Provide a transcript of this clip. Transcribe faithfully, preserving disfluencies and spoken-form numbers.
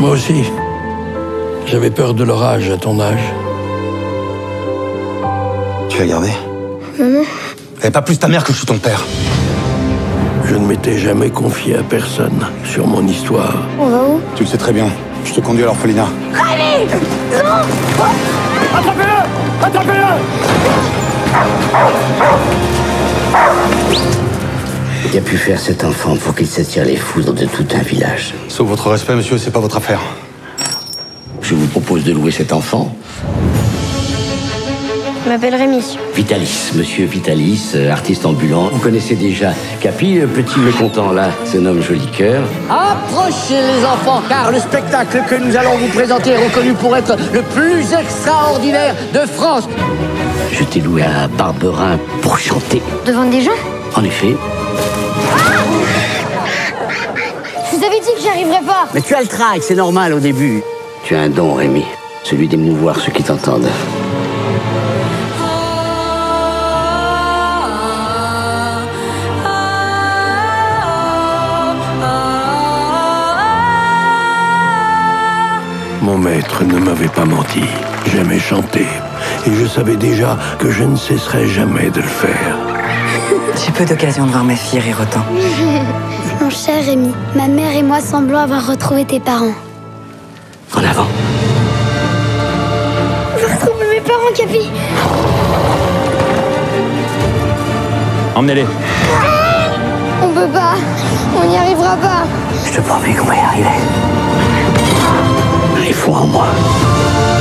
Moi aussi. J'avais peur de l'orage à ton âge. Tu l'as gardé? Maman? Elle est pas plus ta mère que je suis ton père. Je ne m'étais jamais confié à personne sur mon histoire. On va où? Tu le sais très bien. Je te conduis à l'orphelinat. Rémi! Non! Attrapez-le! Attrapez-le! Qui a pu faire cet enfant pour qu'il s'attire les foudres de tout un village? Sauf votre respect, monsieur, c'est pas votre affaire. Je vous propose de louer cet enfant. Je m'appelle Rémi. Vitalis, monsieur Vitalis, euh, artiste ambulant. Vous connaissez déjà Capi, le petit mécontent là, se nomme Joli Cœur. Approchez les enfants, car le spectacle que nous allons vous présenter est reconnu pour être le plus extraordinaire de France. Je t'ai loué à Barberin pour chanter. Devant des gens? En effet. Je vous avais dit que j'y arriverais pas. Mais tu as le trac, c'est normal au début. Tu as un don, Rémi, celui d'émouvoir ceux qui t'entendent. Mon maître ne m'avait pas menti. J'aimais chanter. Et je savais déjà que je ne cesserais jamais de le faire. J'ai peu d'occasion de voir ma fille rire autant. Mon cher Rémi, ma mère et moi semblons avoir retrouvé tes parents. En avant. J'ai retrouvé mes parents, Capi. Emmenez-les. On peut pas. On n'y arrivera pas. Je te promets qu'on va y arriver. Il faut en moi.